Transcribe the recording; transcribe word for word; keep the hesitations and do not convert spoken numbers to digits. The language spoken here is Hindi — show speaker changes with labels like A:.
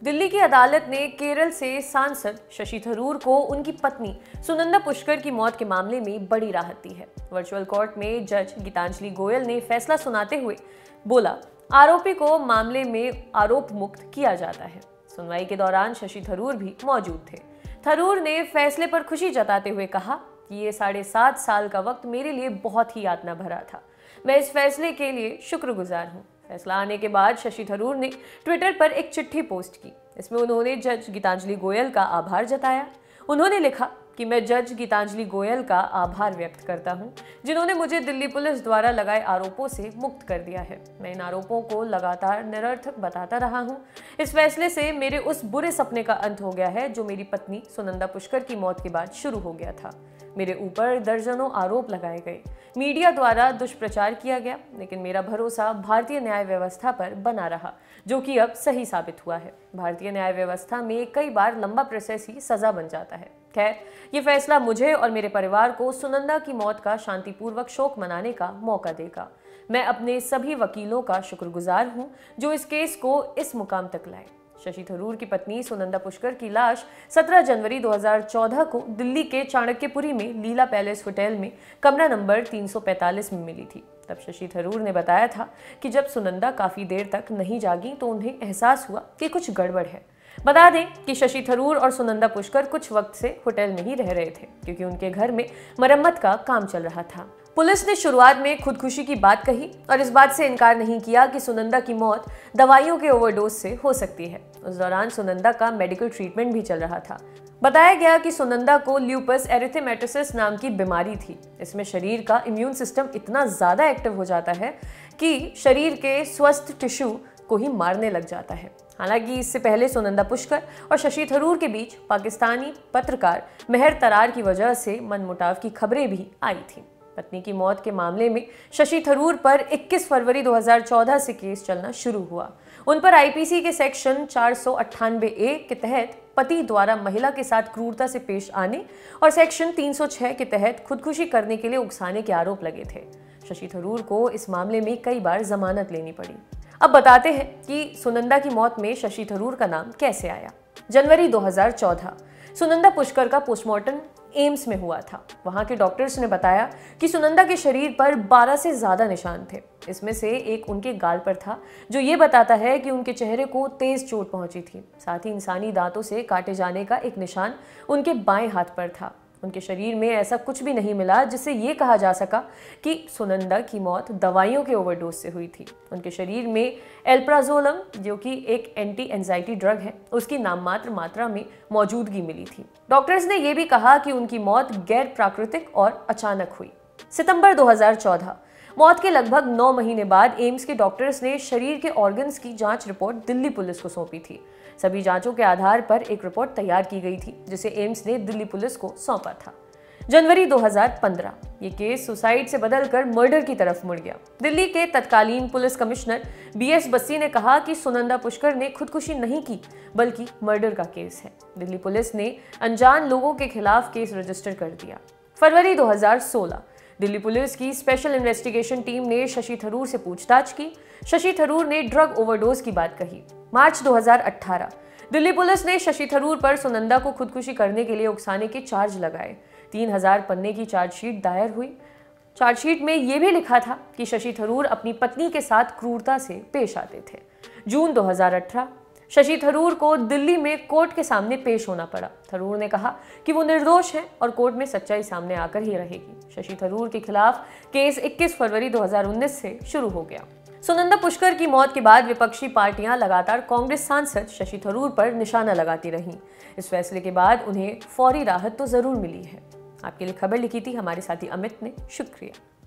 A: दिल्ली की अदालत ने केरल से सांसद शशि थरूर को उनकी पत्नी सुनंदा पुष्कर की मौत के मामले में बड़ी राहत दी है। वर्चुअल कोर्ट में जज गीतांजलि गोयल ने फैसला सुनाते हुए बोला, आरोपी को मामले में आरोप मुक्त किया जाता है। सुनवाई के दौरान शशि थरूर भी मौजूद थे। थरूर ने फैसले पर खुशी जताते हुए कहा कि ये साढ़े सात साल का वक्त मेरे लिए बहुत ही यातना भरा था। मैं इस फैसले के लिए शुक्रगुजार हूँ। फैसला आने के बाद शशि थरूर ने ट्विटर पर एक चिट्ठी पोस्ट की। इसमें उन्होंने जज गीतांजलि गोयल का आभार जताया। उन्होंने लिखा कि मैं जज गीतांजलि गोयल का आभार व्यक्त करता हूं, जिन्होंने मुझे दिल्ली पुलिस द्वारा लगाए आरोपों से मुक्त कर दिया है। मैं इन आरोपों को लगातार निरर्थक बताता रहा हूं। इस फैसले से मेरे उस बुरे सपने का अंत हो गया है जो मेरी पत्नी सुनंदा पुष्कर की मौत के बाद शुरू हो गया था। मेरे ऊपर दर्जनों आरोप लगाए गए, मीडिया द्वारा दुष्प्रचार किया गया, लेकिन मेरा भरोसा भारतीय न्याय व्यवस्था पर बना रहा, जो कि अब सही साबित हुआ है। भारतीय न्याय व्यवस्था में कई बार लंबा प्रोसेस ही सजा बन जाता है। खैर, ये फैसला मुझे और मेरे परिवार को सुनंदा की मौत का शांतिपूर्वक शोक मनाने का मौका देगा। मैं अपने सभी वकीलों का शुक्रगुजार हूं जो इस केस को इस मुकाम तक लाए। शशि थरूर की पत्नी सुनंदा पुष्कर की लाश सत्रह जनवरी दो हज़ार चौदह को दिल्ली के चाणक्यपुरी में लीला पैलेस होटल में कमरा नंबर तीन सौ पैंतालीस में मिली थी। तब शशि थरूर ने बताया था कि जब सुनंदा काफी देर तक नहीं जागी तो उन्हें एहसास हुआ कि कुछ गड़बड़ है। बता दें कि शशि थरूर और सुनंदा पुष्कर कुछ वक्त से होटल में ही रह रहे थे, क्योंकि उनके घर में मरम्मत का काम चल रहा था। पुलिस ने शुरुआत में खुदकुशी की बात कही और इस बात से इनकार नहीं किया कि सुनंदा की मौत दवाइयों के ओवरडोज से हो सकती है। उस दौरान सुनंदा का मेडिकल ट्रीटमेंट भी चल रहा था। बताया गया कि सुनंदा को ल्यूपस एरिथेमेटोसिस नाम की बीमारी थी। इसमें शरीर का इम्यून सिस्टम इतना ज्यादा एक्टिव हो जाता है कि शरीर के स्वस्थ टिश्यू को ही मारने लग जाता है। हालांकि इससे पहले सुनंदा पुष्कर और शशि थरूर के बीच पाकिस्तानी पत्रकार मेहर तरार की वजह से मनमुटाव की खबरें भी आई थीं। पत्नी की मौत के मामले में शशि थरूर पर इक्कीस फरवरी दो हज़ार चौदह से केस चलना शुरू हुआ। उन पर आईपीसी के सेक्शन चार सौ अट्ठानवे ए के तहत पति द्वारा महिला के साथ क्रूरता से पेश आने और सेक्शन तीन सौ छह के तहत खुदकुशी करने के लिए उकसाने के आरोप लगे थे। शशि थरूर को इस मामले में कई बार जमानत लेनी पड़ी। अब बताते हैं कि सुनंदा की मौत में शशि थरूर का नाम कैसे आया। जनवरी दो हज़ार चौदह सुनंदा पुष्कर का पोस्टमार्टम एम्स में हुआ था। वहां के डॉक्टर्स ने बताया कि सुनंदा के शरीर पर बारह से ज्यादा निशान थे। इसमें से एक उनके गाल पर था, जो ये बताता है कि उनके चेहरे को तेज चोट पहुंची थी। साथ ही इंसानी दांतों से काटे जाने का एक निशान उनके बाएं हाथ पर था। उनके शरीर में ऐसा कुछ भी नहीं मिला जिससे ये कहा जा सका कि सुनंदा की मौत दवाइयों के ओवरडोज से हुई थी। उनके शरीर में एल्प्राजोलम, जो कि एक एंटी एंजाइटी ड्रग है, उसकी नाममात्र मात्रा में मौजूदगी मिली थी। डॉक्टर्स ने यह भी कहा कि उनकी मौत गैर प्राकृतिक और अचानक हुई। सितंबर दो हज़ार चौदह मौत के लगभग नौ महीने बाद एम्स के डॉक्टर्स ने शरीर के ऑर्गन्स की जांच रिपोर्ट दिल्ली पुलिस को सौंपी थी। सभी जांचों के आधार पर एक रिपोर्ट तैयार की गई थी, जिसे एम्स ने दिल्ली पुलिस को सौंपा था। जनवरी दो हज़ार पंद्रह ये केस सुसाइड से बदलकर मर्डर की तरफ मुड़ गया। दिल्ली के तत्कालीन police commissioner B S Bassi ने कहा कि सुनंदा पुष्कर ने खुदकुशी नहीं की, बल्कि मर्डर का केस है। दिल्ली पुलिस ने अनजान लोगों के खिलाफ केस रजिस्टर कर दिया। फरवरी दो हज़ार सोलह दिल्ली पुलिस की स्पेशल इन्वेस्टिगेशन टीम ने शशि थरूर से पूछताछ की। शशि थरूर ने ड्रग ओवरडोज की बात कही। मार्च दो हज़ार अठारह दिल्ली पुलिस ने शशि थरूर पर सुनंदा को खुदकुशी करने के लिए उकसाने के चार्ज लगाए। तीन हजार पन्ने की चार्जशीट दायर हुई। चार्जशीट में यह भी लिखा था कि शशि थरूर अपनी पत्नी के साथ क्रूरता से पेश आते थे। जून दो हज़ार अठारह शशि थरूर को दिल्ली में कोर्ट के सामने पेश होना पड़ा। थरूर ने कहा कि वो निर्दोष हैं और कोर्ट में सच्चाई सामने आकर ही रहेगी। शशि थरूर के खिलाफ केस इक्कीस फरवरी दो हज़ार उन्नीस से शुरू हो गया। सुनंदा पुष्कर की मौत के बाद विपक्षी पार्टियां लगातार कांग्रेस सांसद शशि थरूर पर निशाना लगाती रहीं। इस फैसले के बाद उन्हें फौरी राहत तो जरूर मिली है। आपके लिए खबर लिखी थी हमारे साथी अमित ने। शुक्रिया।